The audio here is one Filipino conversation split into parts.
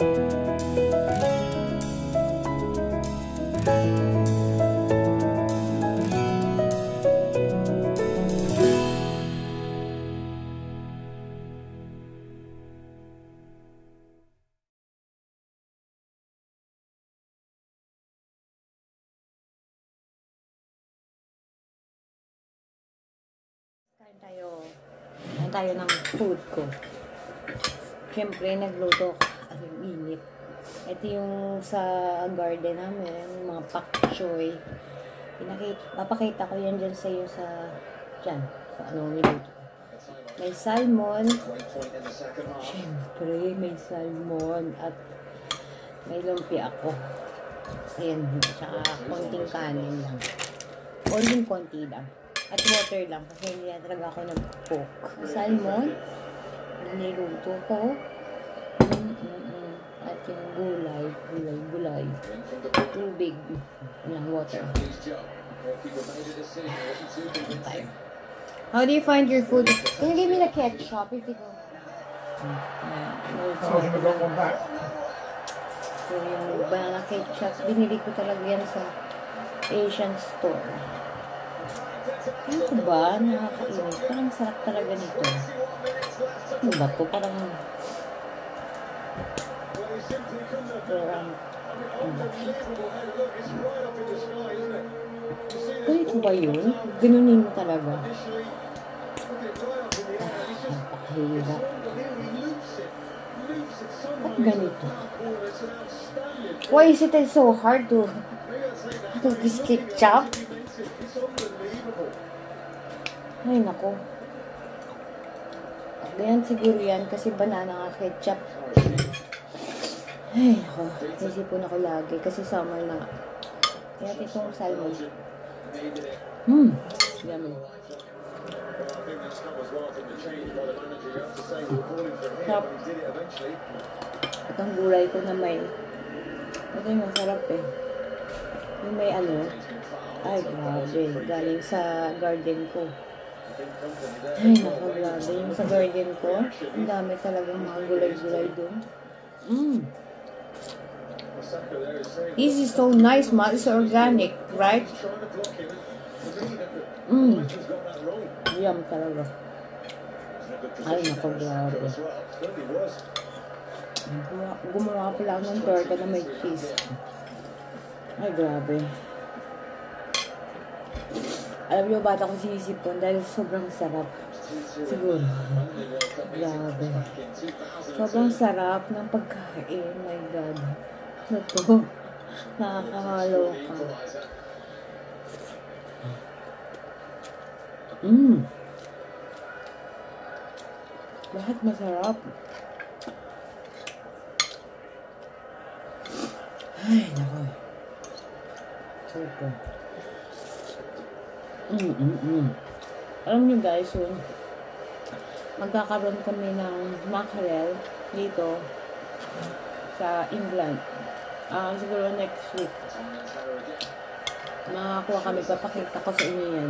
Kain tayo ng food ko. Siyempre, nagluto ko. Ang init. Ito yung sa garden namin, mga pak choy. Papakita ko yan dyan sa iyo dyan, sa anong niluto. May salmon. Siyempre, may salmon. At may lumpia ako. Ayan, tsaka konting kanin lang. Konti lang. At water lang kasi hindi na talaga ako nag-cook. Salmon, niluto ko. At yung gulay. Tubig. Yung water. Okay. How do you find your food? Can you give me the ketchup if you go? So yung banana ketchup, binili ko talaga yan sa Asian store. Ano ko ba? Nakakainis. Parang sarap talaga nito. Ano ba ito? Parang ganito ba yun? Ganunin mo talaga. Napakahirap. Ba't ganito? Why is it so hard to ketchup? Ay, nako. Ganyan siguro yan kasi banana nga ketchup. Ay, nako. Naisipon ako lagi kasi summer na nga. Kaya itong salmon. Yummy. Sarap. At ang gulay ko na may ito yung masarap eh. Yung may ano. Ay, grabe. Galing sa garden ko. Ay, naku, grabe. Yung sa garden ko, ang dami talagang mga gulay-gulay dun. This is so nice, ma. It's organic, right? Yum talaga. Ay, naku, grabe. Gumawa pala ako ng torta na may cheese. Ay, grabe. Alam niyo, bata ko sinisipon dahil sobrang sarap. Siguro. Grabe. Sobrang sarap ng pagkain. My God. Ano to? Nakakahalo ka. Lahat masarap. Ay, nako. Super. Alam niyo guys, so, magkakaroon kami ng mackerel dito sa England. Siguro next week. Makakuha kami, papakita ko sa inyo yan.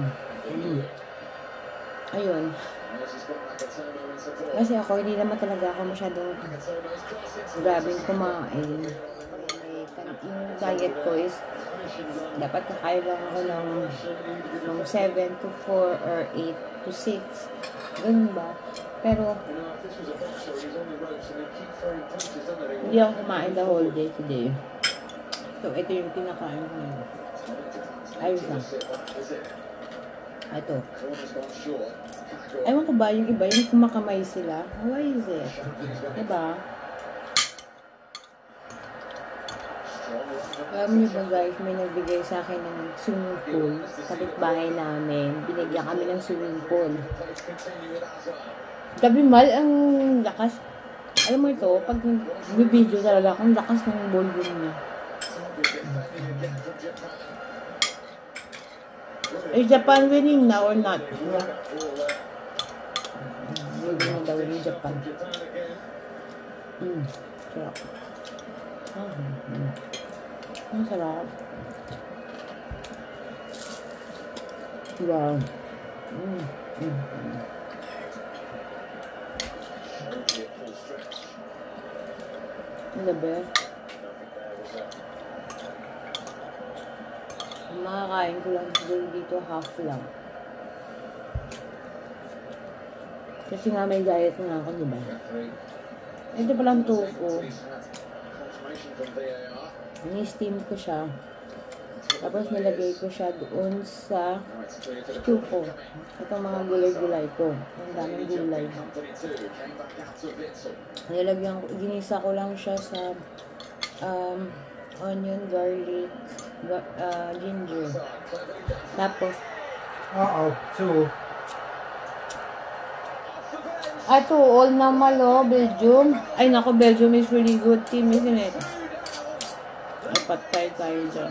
Ayun. Kasi ako, hindi naman talaga ako masyadong grabing kumain. Yung diet ko is dapat kakain lang ako ng 7 to 4 or 8 to 6. Ganun ba? Pero hindi ako kumain the whole day today. So, ito yung pinakain ko ngayon. Ayos lang. Ito. Ewan ko ba, yung iba, yung kumakamay sila. Why is it? Diba? Alam niyo ba guys, may nagbigay sa akin ng swimming pool. Kapitbahay namin. Binigyan kami ng swimming pool. Gabi mal, ang lakas. Alam mo ito, pag nag-video talaga, ang lakas ng volume niya. Is Japan winning now or not? Winning na daw yung Japan. Sarap. Ang sarap. Wow. Ang gabi. Makakain ko lang siguro dito half lang. Kasi nga may diet na ako, diba? Ito palang tofu. Ni-steam ko siya. Tapos nilagay ko siya doon sa stew ko. Itong mga gulay-gulay ko. Ang daming gulay. Nilagyan ko, ginisa ko lang siya sa onion, garlic, ginger. Tapos, ito, all na malo, Belgium. Ay, nako, Belgium is really good team, isn't it? Patay tayo dyan.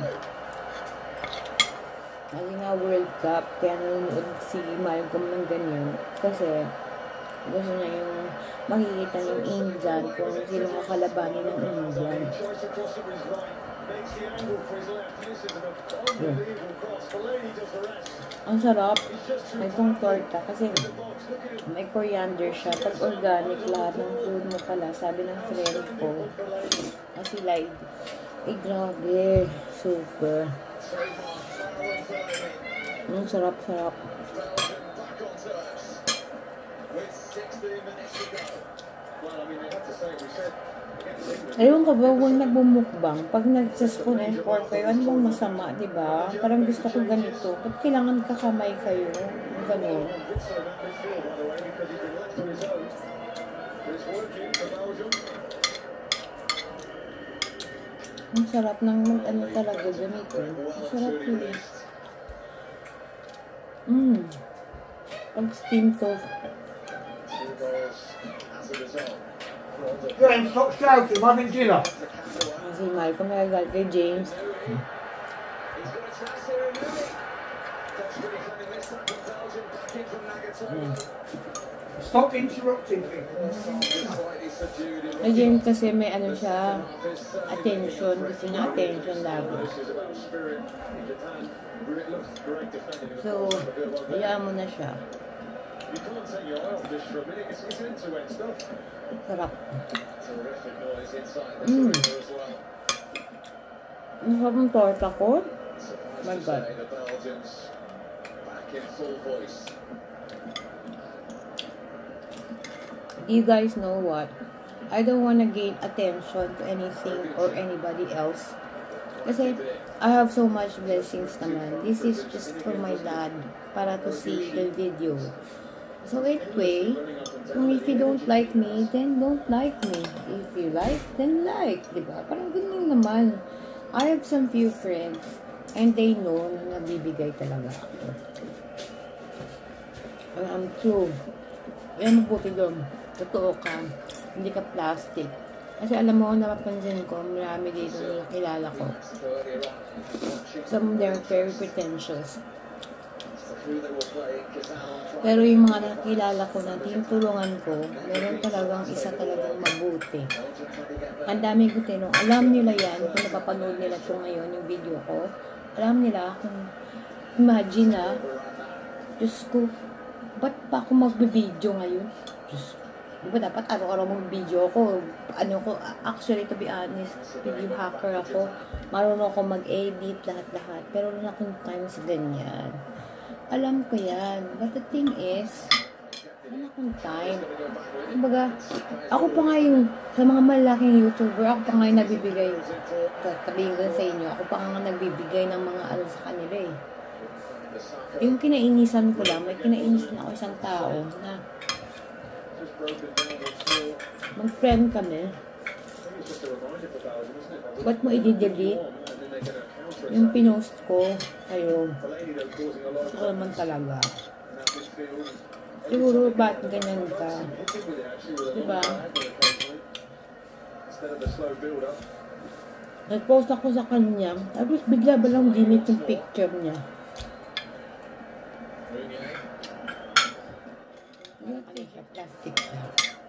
Lagi nga World Cup, kaya nanonood si Malcolm ng ganyan. Kasi, gusto niya yung makikita yung England, kung sino makalabanin ng England. Ang sarap. May pong torta kasi may coriander siya. Pag organic, lahat ng food mo pala, sabi ng friend ko, kasi like, grabe, super. Ang sarap-sarap. Ayun ko ba, huwag nagbumukbang. Pag nagsaspoon and fork kayo, ano bang masama, diba? Parang gusto ko ganito. Ba't kailangan kakamay kayo? Ganun. Ang sarap ng ano talaga ganito. Ang sarap yun. Pag steam toast. Graham, stop shouting, I'm having dinner. Si Malcolm nagagal kay James. Stop interrupting people. Ay, James kasi may ano siya, attention. Gusto niya attention lagi. So, hayaan mo na siya. Sarap. Ang sarap ng torta ko. Oh my God. You guys know what? I don't want to gain attention to anything or anybody else. Kasi I have so much blessings naman. This is just for my dad para to see the video. So anyway, if you don't like me, then don't like me. If you like, then like. Diba? Parang ganun naman. I have some few friends and they know na nabibigay talaga ako. And I'm true. Yan mabuti doon. Totoo ka. Hindi ka plastic. Kasi alam mo, napapansin ko, marami dito na nakilala ko. Some they're very pretentious. Pero yung mga nakilala ko na tinutulungan ko, meron talagang isa talagang mabuti. Ang dami ko tinong, alam nila yan, kung napapanood nila ito ngayon, yung video ko, alam nila kung, imagine na, Diyos ko, ba't pa ako magbe-video ngayon? Diyos ko, diba dapat araw-araw mag-video ako, ano ko, actually to be honest, video hacker ako, marunong ako mag-edit, lahat-lahat, pero wala akong time sa ganyan. Alam ko yan. But the thing is, wala akong time. Kumbaga, ako pa nga yung, sa mga malaking YouTuber, ako pa nga yung nagbibigay, sabihin ko sa inyo, ako pa nga nagbibigay ng mga ano sa kanila eh. Yung kinainisan ko lang, may kinainisan ako isang tao na mag-friend kami. Ba't mo i-delete? Yung pinost ko, kayo, ako naman talaga. Siguro, ba't ganyan ka? Diba? Nag-post ako sa kanya, tapos bigla ba lang ginit yung picture niya? Plastic na.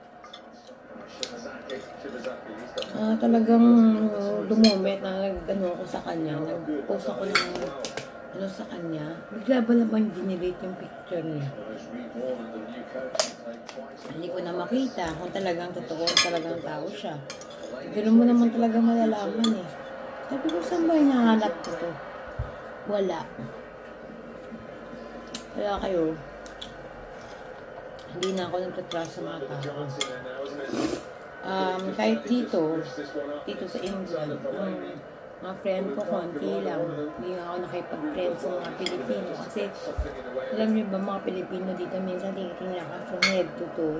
Talagang dumumit na nag-ano ako sa kanya, nag-post ako ng ano sa kanya, bigla ba naman dinelete yung picture niya. Hindi ko na makita kung talagang totoo, talagang tao siya. Ganun mo naman talaga malalaman eh. Sabi ko, saan ba hinahanap ko to? Wala. Kaya kayo, hindi na ako nagtatrust sa mga tao. Kahit dito sa England, mga friend ko, konti lang. Hindi nga ako nakipag-friend sa mga Pilipino. Kasi, alam niyo ba, mga Pilipino dito, minsan tinitingnan ka from head to toe.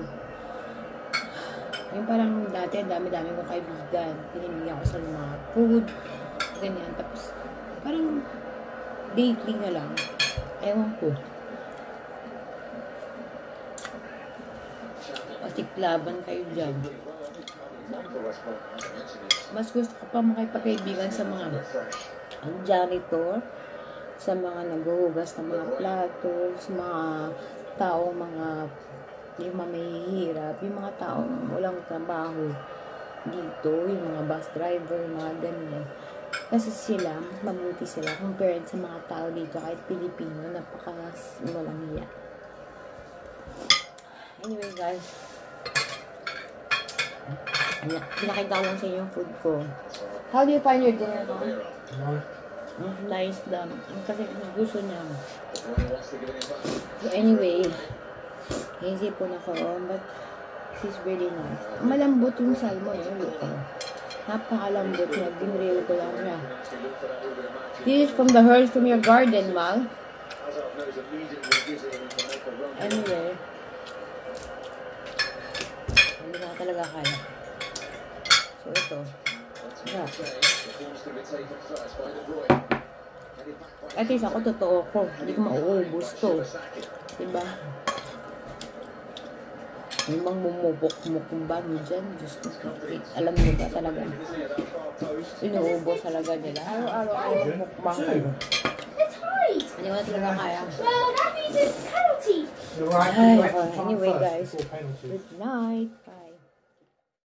Yung parang dati, dami-dami kong kaibigan. Pinimigyan ko sa mga food, ganyan. Tapos, parang dating na lang. Ewan ko. Pasiklaban kayo dyan. Mas gusto ko pa makipagkaibigan sa mga janitor, sa mga naghuhugas ng mga plato, sa mga taong yung mga mahihirap, yung mga taong walang trabaho dito, yung mga bus driver, mga ganyan. Kasi sila, mabuti sila compared sa mga tao dito, kahit Pilipino, walang hiya. Anyway guys, pinakita ko lang sa inyo yung food ko. How do you find your dinner, no? Nice lang. Kasi gusto niya. So anyway, naisipon ako, but she's really nice. Malambot yung salmon, look. Napakalambot niya. Ginreel ko lang siya. This is from the herbs from your garden, Mal. Anyway, hindi na talaga kaya. So ito. Yeah. At least ako, totoo ko. Hindi ko mauubos to. Diba? May mga mumubok-mukbang dyan. Diyos ko. Alam niyo ba talaga? Inuubos talaga nila. Araw-araw ay mukbang kayo. Hindi mo na talaga kaya. Well, that means it's penalty. You're right. Ay, anyway guys. Good night. Bye.